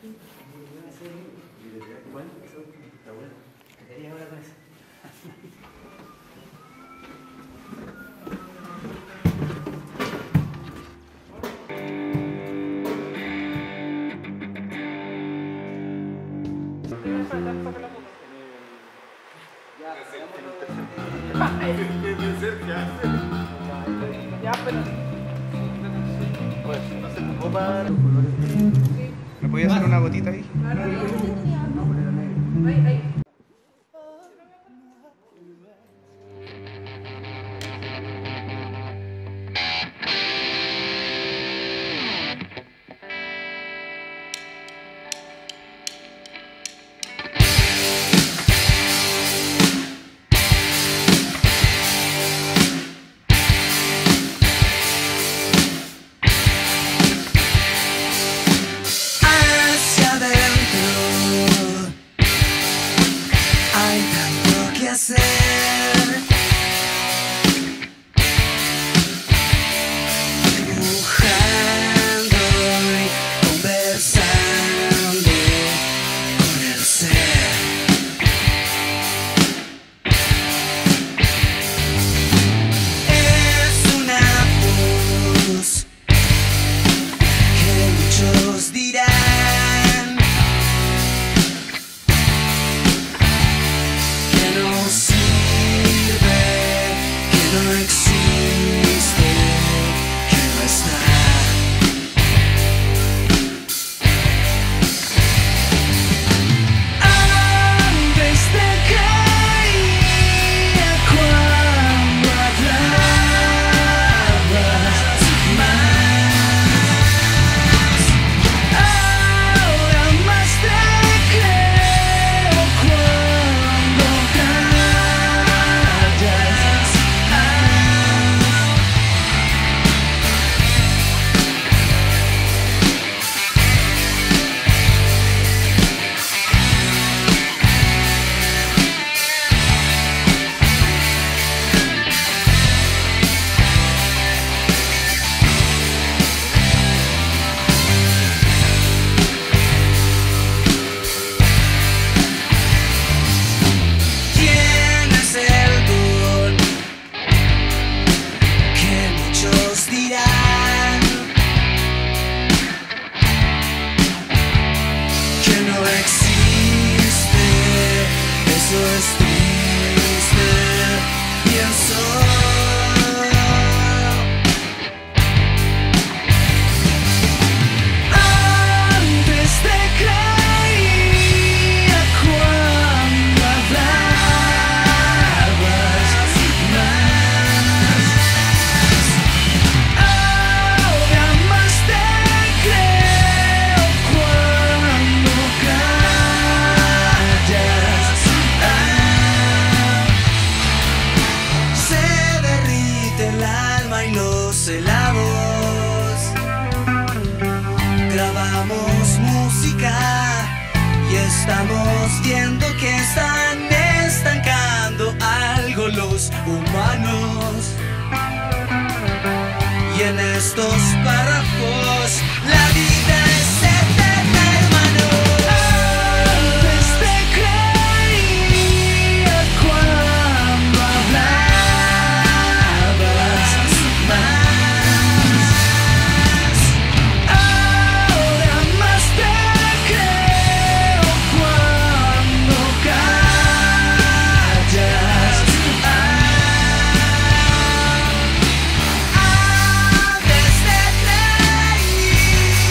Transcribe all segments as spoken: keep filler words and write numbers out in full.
Bueno, eso está bueno. ¿Qué querías ahora con eso? Ya, pero... Pues, no se preocupa. ¿Me podías hacer una gotita ahí? Ahí, ahí. Hacia adentro hay tanto que hacer. Dibujando y conversando con el ser. Es una voz que muchos dirán que no sirve, que no existe, que no está. Antes te caía cuando hablabas más. Ahora más te creo cuando callas. ¿Quién es el don que muchos dirán que no existe? Eso es triste, pienso. Antes te creía cuando hablabas más. Ahora más te creo cuando callas. Se derrite el alma y los helados. Grabamos música y estamos viendo que están estancando algo los humanos. Y en estos párrafos la vida es eterna, hermano. Antes te creía cuando hablabas más. Ahora más te creo cuando callas. Antes te creía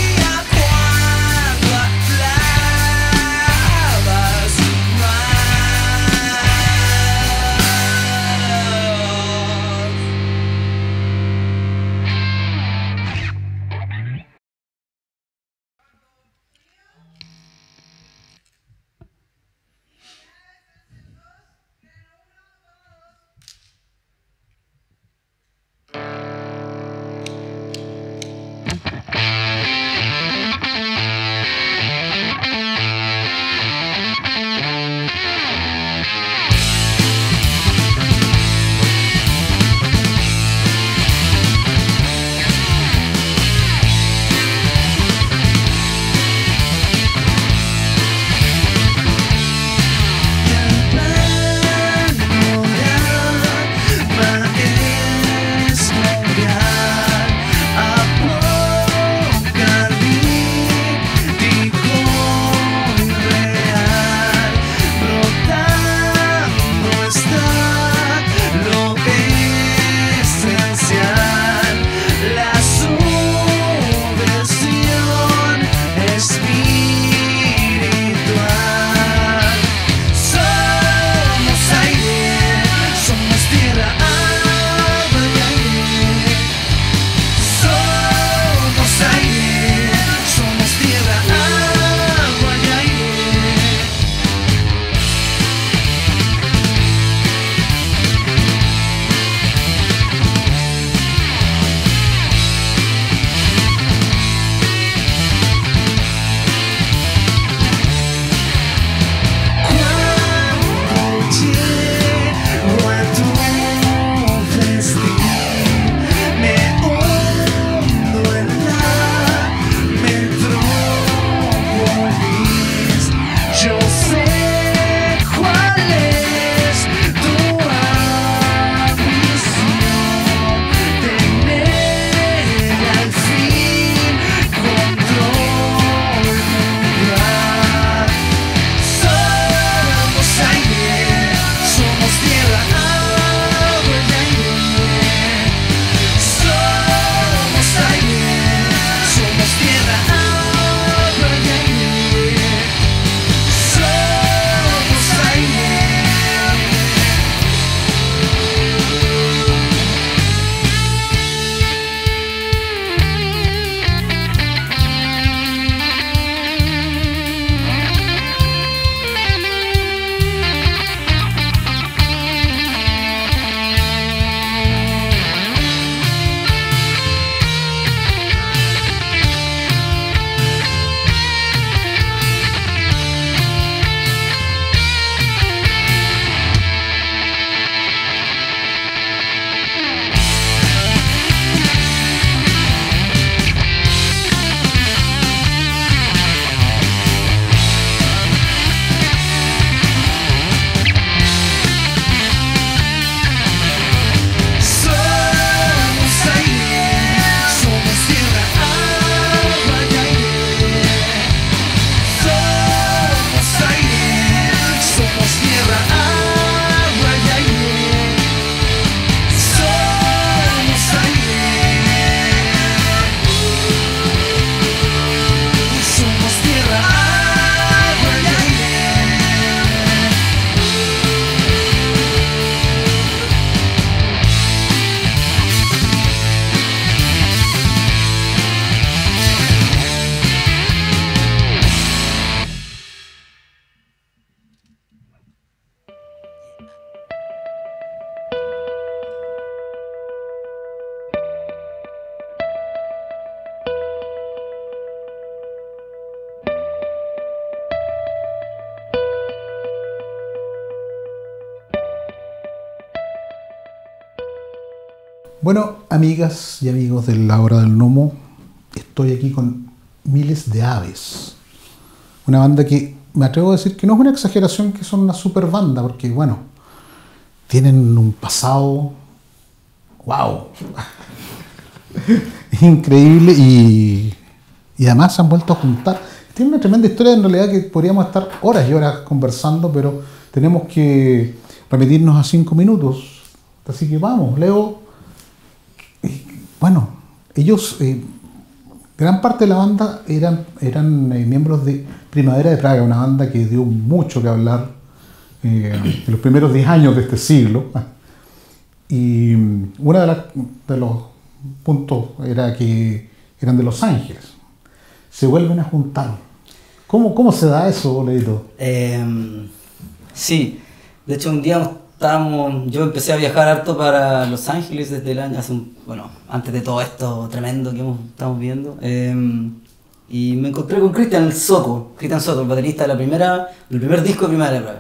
Bueno, amigas y amigos de la hora del gnomo, estoy aquí con Miles de Aves. Una banda que me atrevo a decir que no es una exageración, que son una super banda, porque bueno, tienen un pasado, wow, increíble, y, y además se han vuelto a juntar. Tienen una tremenda historia, en realidad, que podríamos estar horas y horas conversando, pero tenemos que remitirnos a cinco minutos. Así que vamos, Leo. Bueno, ellos, eh, gran parte de la banda eran, eran eh, miembros de Primavera de Praga, una banda que dio mucho que hablar eh, en los primeros diez años de este siglo. Y uno de, las- de los puntos era que eran de Los Ángeles. Se vuelven a juntar. ¿Cómo, cómo se da eso, Leito? Eh, sí, de hecho un día estábamos, yo empecé a viajar harto para Los Ángeles desde el año, hace un, bueno, antes de todo esto tremendo que hemos, estamos viendo, eh, y me encontré con Cristian Soto, Cristian Soto, el baterista de la primera, del primer disco de Primavera de Praga.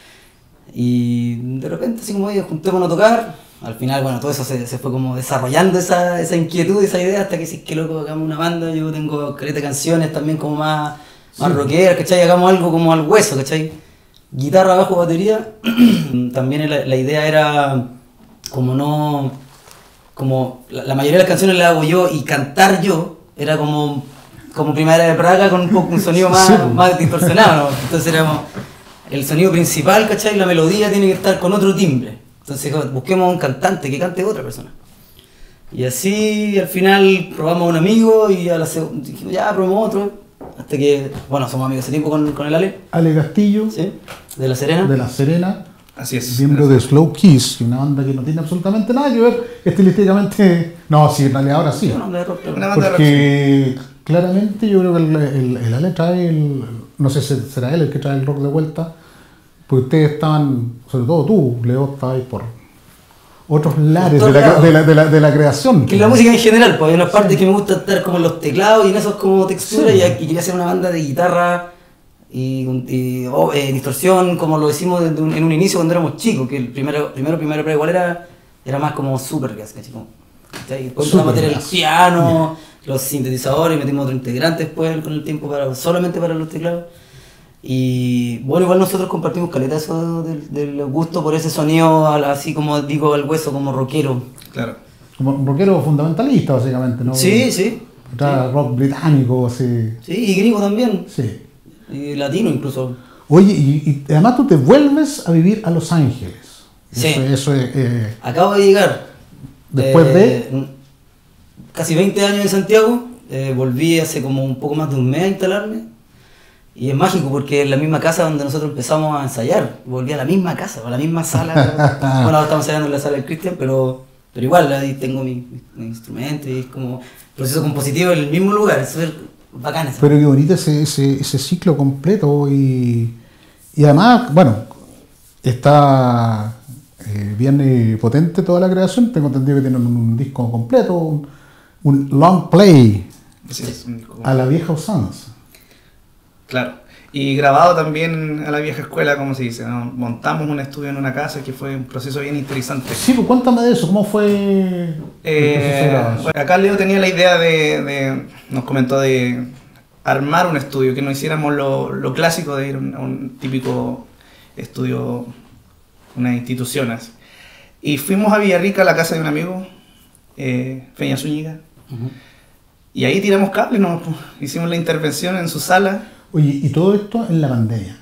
Y de repente así como, oye, juntémonos a tocar. Al final, bueno, todo eso se, se fue como desarrollando esa, esa inquietud, esa idea, hasta que sí, que loco, hagamos una banda. Yo tengo caleta de canciones también como más, más Sí. rockeras, ¿cachai? Hagamos algo como al hueso, ¿cachai? Guitarra, bajo, batería. También la, la idea era como no... Como la, la mayoría de las canciones las hago yo y cantar yo era como, como Primavera de Praga con un, poco, un sonido más, Sí. más distorsionado, ¿no? Entonces éramos... El sonido principal, ¿cachai? La melodía tiene que estar con otro timbre. Entonces busquemos un cantante que cante otra persona. Y así al final probamos a un amigo y a la segunda dijimos, ya, probamos otro. Hasta que, bueno, somos amigos hace tiempo con, con el Ale, Ale Castillo, ¿sí? De La Serena. de La Serena, Así es. miembro de Slow Kiss, una banda que no tiene absolutamente nada que ver estilísticamente. No, sí, en realidad ahora sí. Una banda de rock, pero- Una banda de rock, Porque claramente yo creo que el, el, el Ale trae el. No sé si será él el que trae el rock de vuelta. Porque ustedes estaban, sobre todo tú, Leo, estabas por otros lares de la, de la, de la, de la creación. Que la música en general, pues hay unas partes que me gusta estar como en los teclados y en esos como texturas, Sí. y, y quería hacer una banda de guitarra y, y oh, eh, distorsión, como lo hicimos desde un- en un inicio cuando éramos chicos, que el primero, primero, primero, pero igual era, era más como super gas, ¿cachai? Como, ¿cachai? Después empezamos a meter el Supergas. piano, los sintetizadores, y metimos otro integrante después con el tiempo para, solamente para los teclados. Y bueno, igual nosotros compartimos caleta eso del, del gusto por ese sonido, al- así como digo, al hueso, como rockero. Claro. Como un rockero fundamentalista, básicamente, ¿no? Sí, sí. Era rock británico, así. Sí, y gringo también. Sí. Y latino incluso. Oye, y, y además tú te vuelves a vivir a Los Ángeles. Sí. Eso, eso es. eh, Acabo de llegar. Después de- eh, casi veinte años en Santiago. Eh, volví hace como un poco más de un mes a instalarme. Y es mágico porque es la misma casa donde nosotros empezamos a ensayar. Volví a la misma casa, a la misma sala. Bueno, ahora estamos ensayando en la sala del Cristian, pero, pero igual ahí tengo mi, mi, mi instrumento y es como proceso compositivo en el mismo lugar. Es súper bacán eso. Pero qué bonito ese, ese, ese ciclo completo. Y, y además, bueno, está eh, bien eh, potente toda la creación. Tengo entendido que tienen un, un disco completo, un, un long play Así es. un- como- a la vieja usanza. Claro. Y grabado también a la vieja escuela, como se dice, ¿no? Montamos un estudio en una casa que fue un proceso bien interesante. Sí, pues cuéntame de eso, ¿cómo fue el proceso de Eh, grabación? bueno, acá Leo tenía la idea de, de- nos comentó de armar un estudio, que no hiciéramos lo, lo clásico de ir a un, a un típico estudio, una institución así. Y fuimos a Villarrica, a la casa de un amigo, eh, Peña Zúñiga, Ujú. y ahí tiramos cable, ¿no? Hicimos la intervención en su sala. Oye, y todo esto en la pandemia.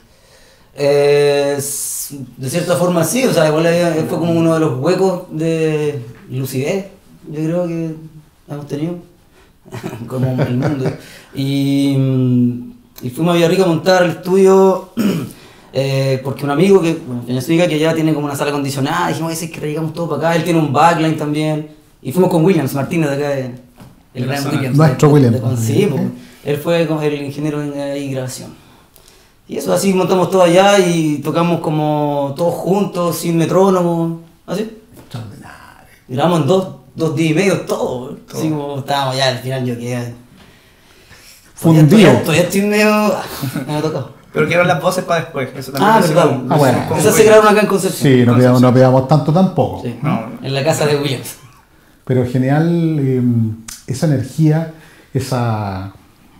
Eh, s- de cierta forma sí, o sea, igual había- fue como uno de los huecos de lucidez, yo creo que hemos tenido, como el mundo. Y, mm, y fuimos a Villarrica a montar el estudio, eh, porque un amigo que, bueno, Peña Zúñiga, que ya tiene como una sala acondicionada, dijimos, "Ay, sí, es que traigamos todo para acá", él tiene un backline también, y fuimos con Williams Martínez de acá, de, el De la gran zona. Williams. Nuestro de- de- Williams. de- sí, pues, él fue como el ingeniero en eh, grabación. Y eso, así montamos todo allá y tocamos como todos juntos, sin metrónomo, así. Extraordinario. Grabamos en dos, dos días y medio todo, así como estábamos ya, al final yo quedé... Fundido. Todavía estoy medio... me ha tocado. Pero quiero las voces para después. Eso también Ah, lo verdad. hicimos- Ah, bueno. hicimos con Esas se Williams. grabaron acá en Concepción. Sí, no pegamos, no pegamos tanto tampoco. Sí, No, no. en la casa de Williams. Pero genial eh, esa energía, esa...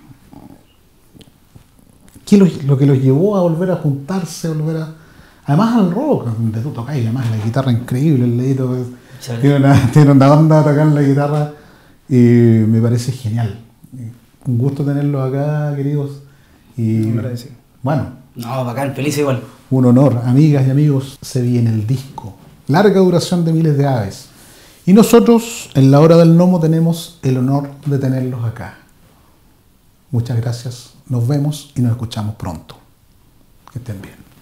¿Qué lo, lo que los llevó a volver a juntarse, volver a... Además al rock, donde tú tocas, y además la guitarra increíble, el Leito tiene una, tiene una onda a tocar la guitarra y me parece genial. Un gusto tenerlos acá, queridos. Y Agradecido. bueno, No, bacán, feliz igual. un honor, amigas y amigos, se viene el disco. Larga duración de Miles de Aves. Y nosotros, en la hora del gnomo, tenemos el honor de tenerlos acá. Muchas gracias, nos vemos y nos escuchamos pronto. Que estén bien.